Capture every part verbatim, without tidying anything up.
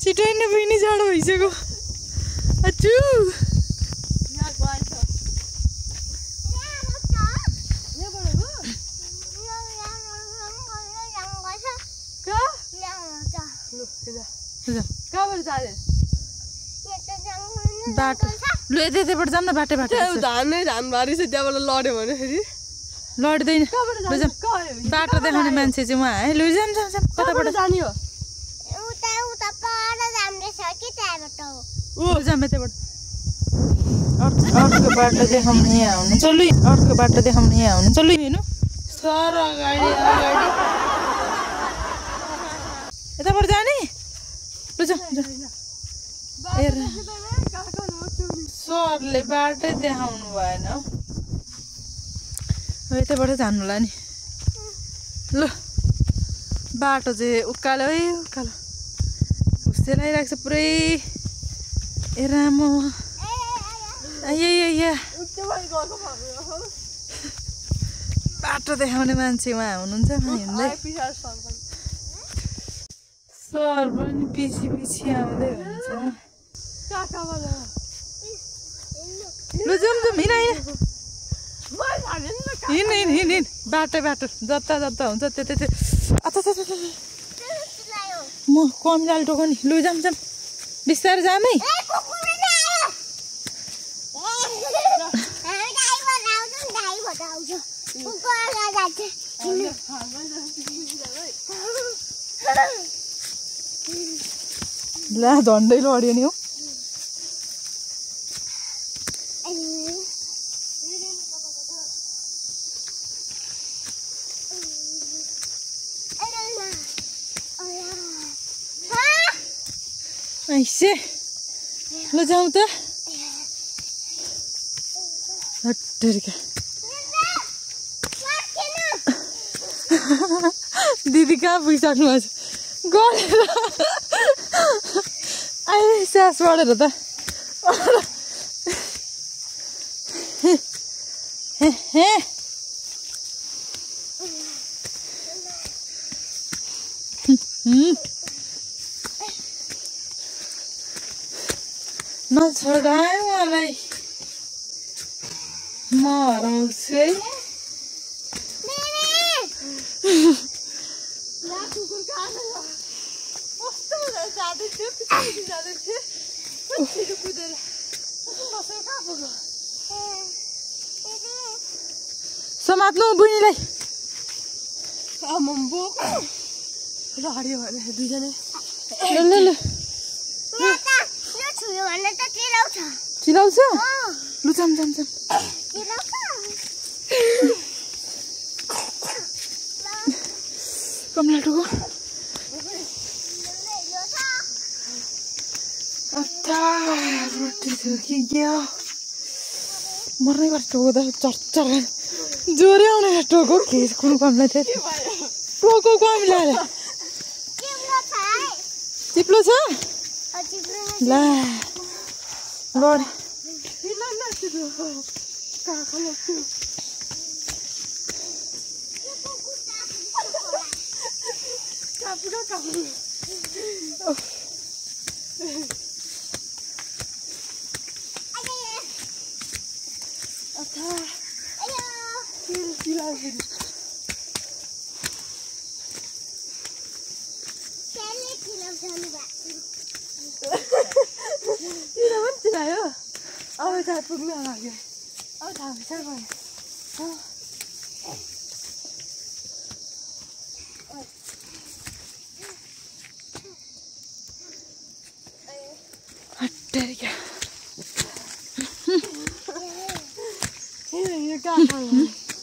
छिटै न बहिनी जाडो भइसक्यो अचु बाटो लु यतै यतैबाट जाऊँ न बाटै बाटो धान नै धान बारी छ त्यहाँबाट लड्यो भने फेरि लड्दैन लु जाऊँ बाटो देखाउने मान्छे चाहिँ उहाँ है लु जाऊँ जाऊँ जाऊँ कताबाट जाने हो उता उता पर जाँदैछ कि त्यहाँबाट हो लु जाऊँ यतैबाट अर्को बाटो देखाउने यहाँ हुनुहुन्छ लु अर्को बाटो देखाउने यहाँ हुनुहुन्छ लु हेर्नु सर अगाडि अगाडि यताबाट जाने लु जाऊँ हेर सरले बाटै देखाउनु भएन यतैबाट जानुला नि ल बाटो चाहिँ उकालो है उकालो खुसी लागिरहेको छ पुरै ए रामो बाटो देखाउने मान्छे उहाँ हुनुहुन्छ हिँड्दै सर पनि पछि पछि आउँदै हुन्छ लु जाऊँ जाऊँ हिँड हिँड हिँड हिँड हिँड बाटो बाटो जता जता हुन्छ त्यतै त्यो म कमिलाले टोक नि लु जाऊँ जाऊँ बिस्तारै जाऊँ है ला झन्डै लड्यो नि हो ऐसे ल जाऊँ त हट्टेरिका दिदी कहाँ पुगिसक्नु भएको छ गरेर आए सास बढेर त नछोडायो मलाई म हराउँछु है समात्नु बुढीलाई आम्बो लड्यो भने दुईजना ल ल ल चिलाउँछ लु जाम जाम जाम कमला टुको रोटी थियो कि क्या मर्नै पर्छ टोको त चर्चर जोरै आउने टोको खेस कुन कमला थियो टोको कमला चिप्लो छ ला गड चिलायो अब थाहा पुग्न लाग्यो अब थाहा विचार भयो हट्टेरिका यो कहाँ खानु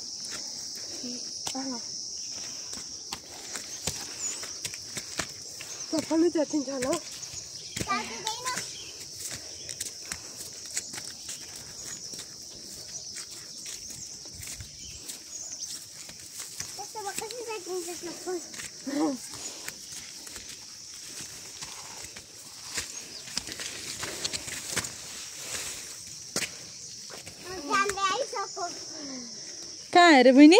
सबैले च्यातिन्छ होला कहाँ हेरे बहिनी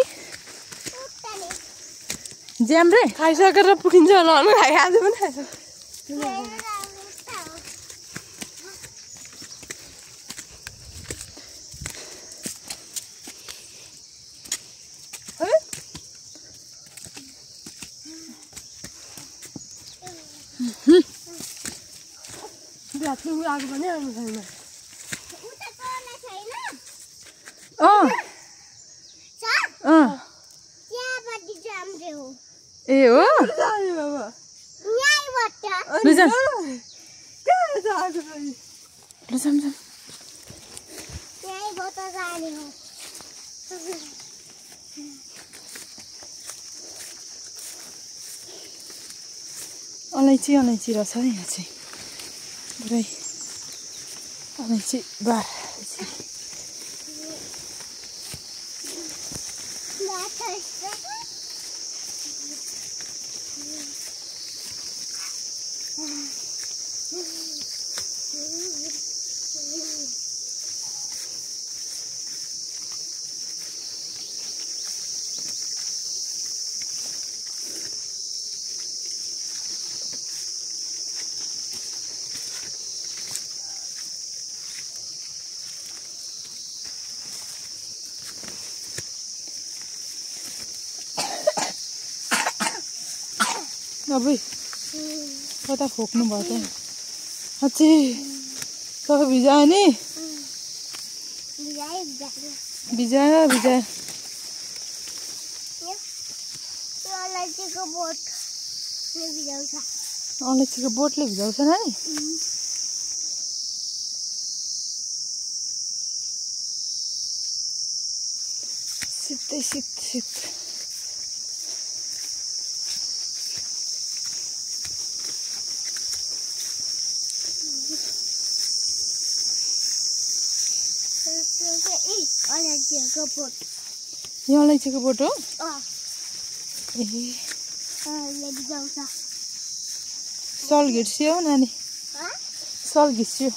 ज्याम रे खाइसकेर पुगिन्छ होला खाइ आज पनि खाइसक्यो बिहात्नु आगो पनि आउनु छैन उता तल छैन अँ छ अँ त्यहाँपट्टि जाम्रे हो ए हो जाने बाबा यहीँबाट लैजाऊ कहाँ छ आगो पनि लैजाऊ जाऊ यहीँबाट जाने हो अलैँची अलैँची रहेछ है यहाँ चाहिँ पुरै अलैँची बार अब कता खोक्नु भयो त साँच्ची सबै भिजायो नि भिजायो भिजायो अलैँचीको बोट भिजाउँछ अलैँचीको बोटले भिजाउँछ नानी सिधै सिध सिध अलैँचीको बोट यो अलैँचीको बोट हो अँ ए भिजाउँछ सल घिर्सियो नानी सल घिर्सियो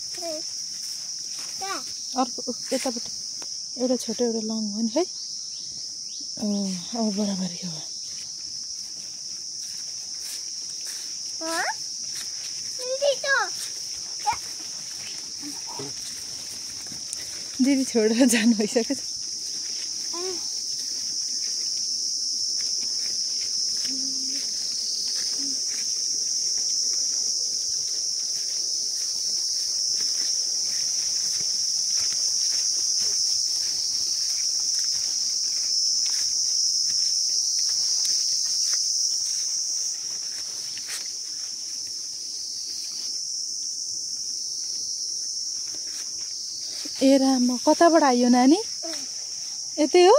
अर्को यतापट्टि एउटा छोटो एउटा लङ हो नि है अब बराबरी हो दिदी छोडेर जानु भइसक्यो ए राम कताबाट आयो नानी यतै हो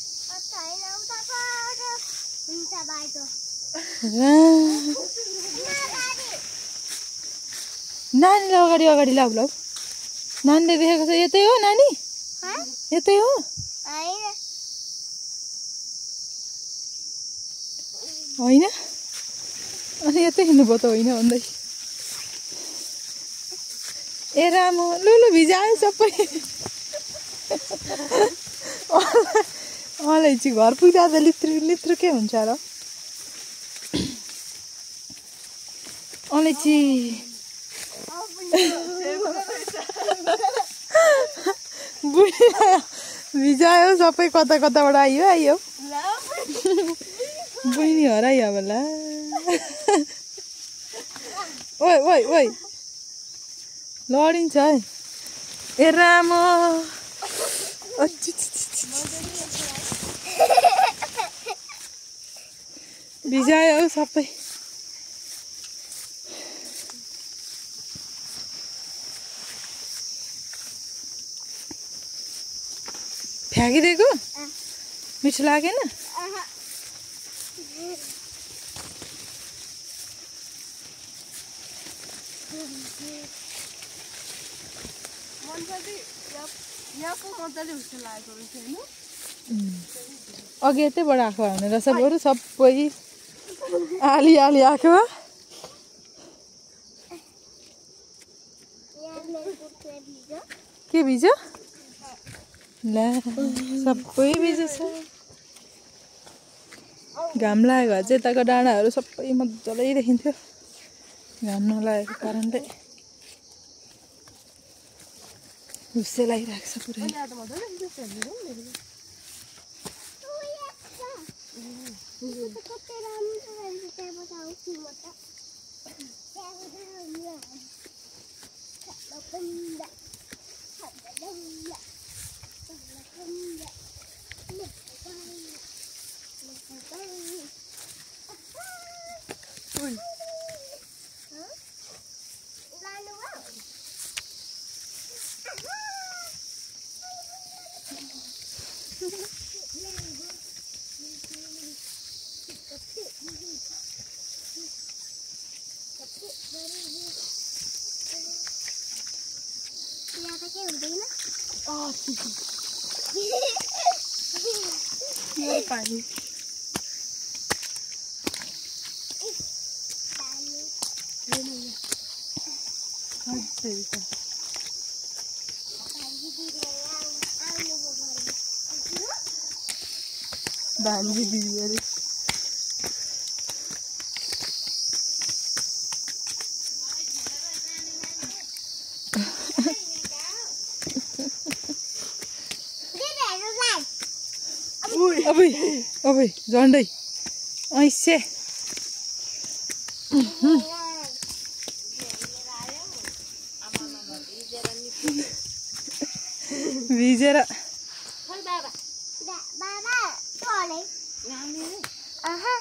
नानीले अगाडि अगाडि लाउ लाउ नानीले देखेको छ यतै हो नानी यतै हो होइन अनि यतै हिँड्नुभयो त होइन भन्दै ए राम लुलु भिजायो सबै अलैँची घर पुग्दा त लित्रु लित्रु के हुन्छ र अलैँची बुढी भिजायो सबै कता कताबाट आयो आयो बहिनी हरायो होला ओइ ओइ ओइ लडिन्छ है ए राम भिजायो सबै फ्याँकिदिएको मिठो लागेन अघि यतैबाट आएको भने रहेछ बरु सबै आली आली आएको के भिज्यो ला सबै भिजेछ घाम लागेको भए चाहिँ यताको डाँडाहरू सबै मजाले देखिन्थ्यो घाम नलागेको कारणले हुस्से लागिरहेको छ पुरै Ui. Panik. Banji biar. Abi, abi, zondai. Aisyah. Bijara. Baba, boleh. Aha.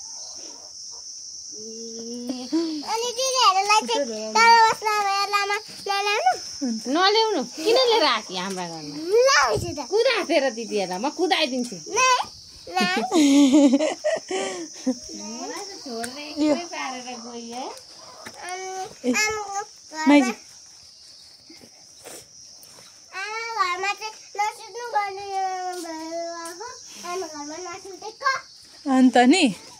Ini dia lagi. Kalau mas lama lama lama. नल्याउनु किन लिएर आकी हाम्रा घरमा Lau sudah. कुदा तेरा दिदीहरुलाई म कुदाइदिन्छु Nah, nah. मलाई त छोड्दै एक्लै पारेर गयो Am, am, Maiji. am घरमा चाहिँ नसुत्नु गर्ने भयो हो। आमा घरमा नसुतेको अन्त नि